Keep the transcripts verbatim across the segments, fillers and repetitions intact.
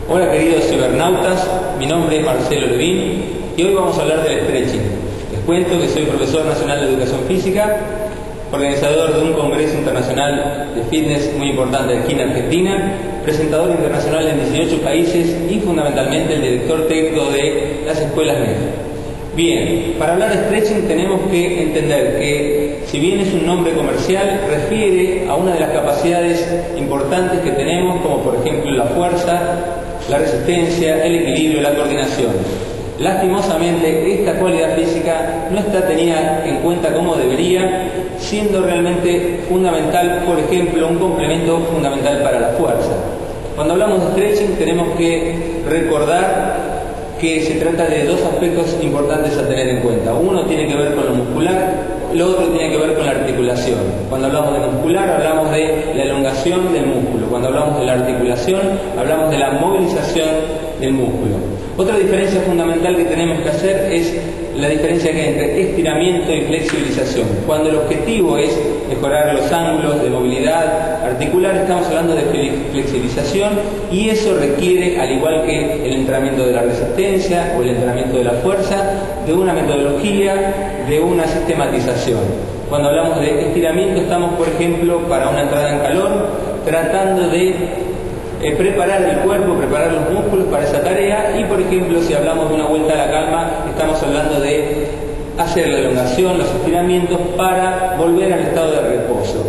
Hola queridos cibernautas, mi nombre es Marcelo Levín y hoy vamos a hablar del stretching. Les cuento que soy profesor nacional de educación física, organizador de un congreso internacional de fitness muy importante aquí en Argentina, presentador internacional en dieciocho países y fundamentalmente el director técnico de las escuelas N E F. Bien, para hablar de stretching tenemos que entender que si bien es un nombre comercial, refiere a una de las capacidades importantes que tenemos, como por ejemplo la fuerza, la resistencia, el equilibrio, la coordinación. Lastimosamente, esta cualidad física no está tenida en cuenta como debería, siendo realmente fundamental, por ejemplo, un complemento fundamental para la fuerza. Cuando hablamos de stretching tenemos que recordar que se trata de dos aspectos importantes a tener en cuenta. Uno tiene que ver con lo muscular, lo otro tiene que ver con la articulación. Cuando hablamos de muscular hablamos de la elongación del músculo. Cuando hablamos de la articulación hablamos de la movilización del músculo. Otra diferencia fundamental que tenemos que hacer es la diferencia que hay entre estiramiento y flexibilización. Cuando el objetivo es mejorar los ángulos de movilidad articular, estamos hablando de flexibilización, y eso requiere, al igual que el entrenamiento de la resistencia o el entrenamiento de la fuerza, de una metodología, de una sistematización. Cuando hablamos de estiramiento estamos, por ejemplo, para una entrada en calor, tratando de Eh, preparar el cuerpo, preparar los músculos para esa tarea, y por ejemplo si hablamos de una vuelta a la calma estamos hablando de hacer la elongación, los estiramientos para volver al estado de reposo.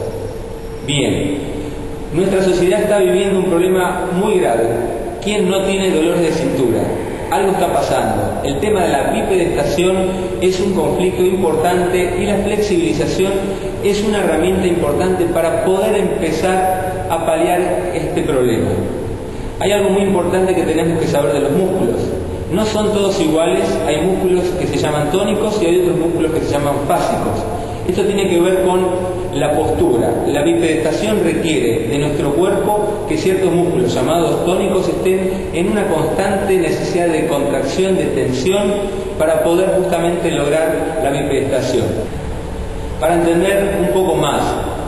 Bien, nuestra sociedad está viviendo un problema muy grave. ¿Quién no tiene dolores de cintura? Algo está pasando. El tema de la bipedestación es un conflicto importante y la flexibilización es una herramienta importante para poder empezar a paliar este problema. Hay algo muy importante que tenemos que saber de los músculos. No son todos iguales, hay músculos que se llaman tónicos y hay otros músculos que se llaman fásicos. Esto tiene que ver con la postura. La bipedestación requiere de nuestro cuerpo que ciertos músculos llamados tónicos estén en una constante necesidad de contracción, de tensión, para poder justamente lograr la bipedestación. Para entender un poco más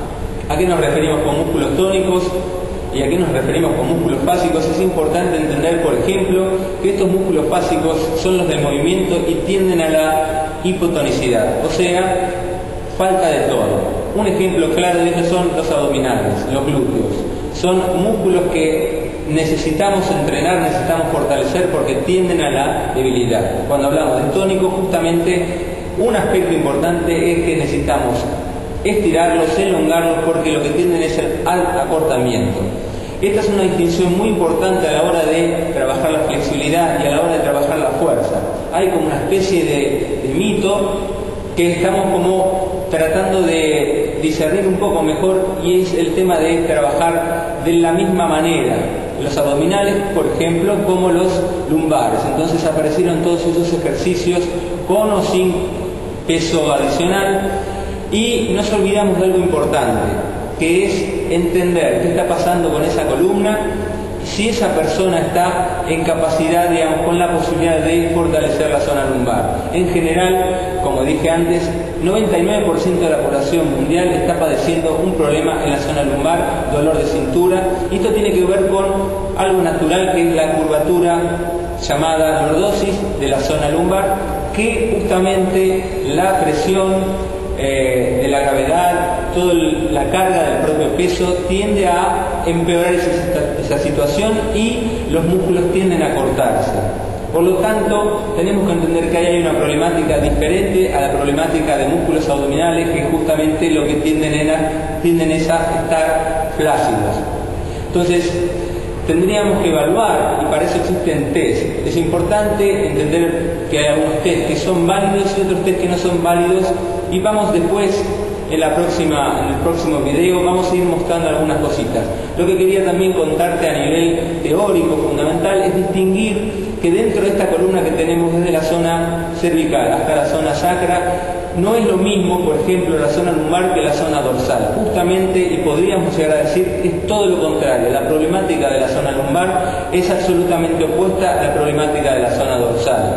a qué nos referimos con músculos tónicos y a qué nos referimos con músculos básicos, es importante entender, por ejemplo, que estos músculos básicos son los del movimiento y tienden a la hipotonicidad, o sea, falta de tono. Un ejemplo claro de ello son los abdominales, los glúteos. Son músculos que necesitamos entrenar, necesitamos fortalecer porque tienden a la debilidad. Cuando hablamos de tónico, justamente un aspecto importante es que necesitamos estirarlos, elongarlos, porque lo que tienden es al acortamiento. Esta es una distinción muy importante a la hora de trabajar la flexibilidad y a la hora de trabajar la fuerza. Hay como una especie de, de mito que estamos como tratando de discernir un poco mejor, y es el tema de trabajar de la misma manera los abdominales, por ejemplo, como los lumbares. Entonces aparecieron todos esos ejercicios con o sin peso adicional, y nos olvidamos de algo importante, que es entender qué está pasando con esa columna, si esa persona está en capacidad, digamos, con la posibilidad de fortalecer la zona lumbar. En general, como dije antes, noventa y nueve por ciento de la población mundial está padeciendo un problema en la zona lumbar, dolor de cintura, y esto tiene que ver con algo natural, que es la curvatura llamada lordosis de la zona lumbar, que justamente la presión Eh, de la gravedad, toda la carga del propio peso tiende a empeorar esa, esa situación, y los músculos tienden a cortarse. Por lo tanto, tenemos que entender que ahí hay una problemática diferente a la problemática de músculos abdominales, que justamente lo que tienden, a, tienden es a estar flácidos. Entonces, tendríamos que evaluar, y para eso existen test. Es importante entender que hay algunos test que son válidos y otros test que no son válidos, y vamos después, en, la próxima, en el próximo video, vamos a ir mostrando algunas cositas. Lo que quería también contarte a nivel teórico fundamental es distinguir que dentro de esta columna que tenemos desde la zona cervical hasta la zona sacra, no es lo mismo, por ejemplo, la zona lumbar que la zona dorsal. Justamente, y podríamos llegar a decir, es todo lo contrario. La problemática de la zona lumbar es absolutamente opuesta a la problemática de la zona dorsal.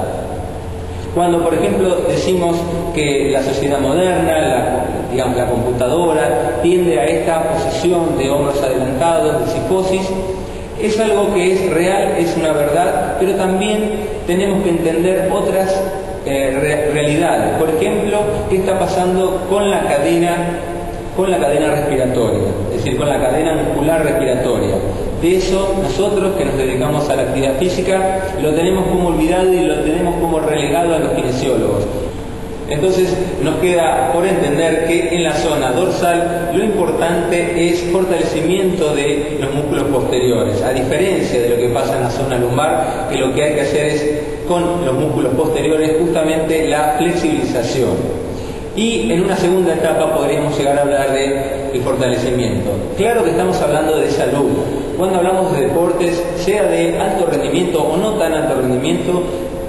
Cuando, por ejemplo, decimos que la sociedad moderna, la, digamos, la computadora, tiende a esta posición de hombros adelantados, de cifosis, Es algo que es real, es una verdad, pero también tenemos que entender otras eh, re realidades. Por ejemplo, qué está pasando con la cadena, con la cadena respiratoria, es decir, con la cadena muscular respiratoria. De eso nosotros que nos dedicamos a la actividad física lo tenemos como olvidado y lo tenemos como relegado a los kinesiólogos. Entonces nos queda por entender que en la zona dorsal lo importante es fortalecimiento de los músculos posteriores, a diferencia de lo que pasa en la zona lumbar, que lo que hay que hacer es con los músculos posteriores justamente la flexibilización. Y en una segunda etapa podríamos llegar a hablar de el fortalecimiento. Claro que estamos hablando de salud. Cuando hablamos de deportes, sea de alto rendimiento o no tan alto rendimiento,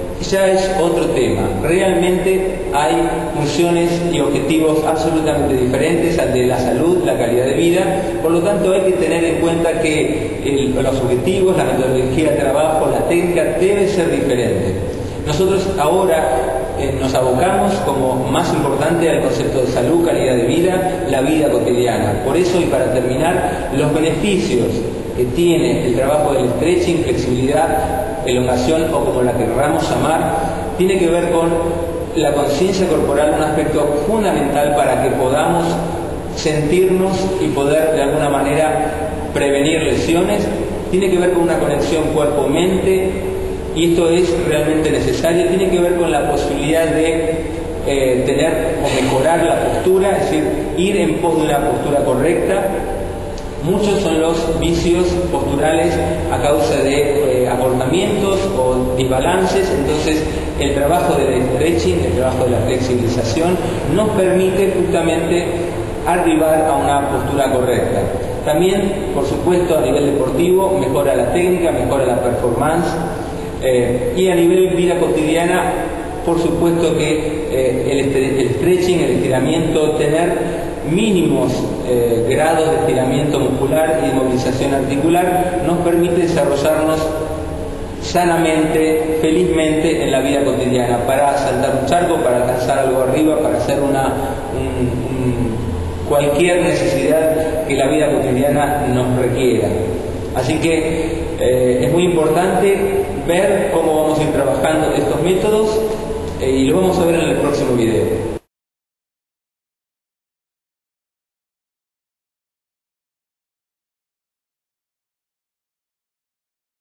ya es otro tema. Realmente hay funciones y objetivos absolutamente diferentes al de la salud, la calidad de vida. Por lo tanto, hay que tener en cuenta que el, los objetivos, la metodología de trabajo, la técnica debe ser diferente. Nosotros ahora eh, nos abocamos como más importante al concepto de salud, calidad de vida, la vida cotidiana. Por eso, y para terminar, los beneficios que tiene el trabajo del stretching, flexibilidad, elongación o como la querramos llamar, tiene que ver con la conciencia corporal, un aspecto fundamental para que podamos sentirnos y poder de alguna manera prevenir lesiones. Tiene que ver con una conexión cuerpo-mente y esto es realmente necesario. Tiene que ver con la posibilidad de eh, tener o mejorar la postura, es decir, ir en pos de una postura correcta. Muchos son los vicios posturales a causa de eh, acortamientos o desbalances. Entonces el trabajo del stretching, el trabajo de la flexibilización nos permite justamente arribar a una postura correcta. También, por supuesto, a nivel deportivo mejora la técnica, mejora la performance eh, y a nivel vida cotidiana, por supuesto que eh, el, el stretching, el estiramiento, tener mínimos eh, grados de estiramiento muscular y de movilización articular nos permite desarrollarnos sanamente, felizmente en la vida cotidiana, para saltar un charco, para alcanzar algo arriba, para hacer una un, un, cualquier necesidad que la vida cotidiana nos requiera. Así que eh, es muy importante ver cómo vamos a ir trabajando estos métodos eh, y lo vamos a ver en el próximo video.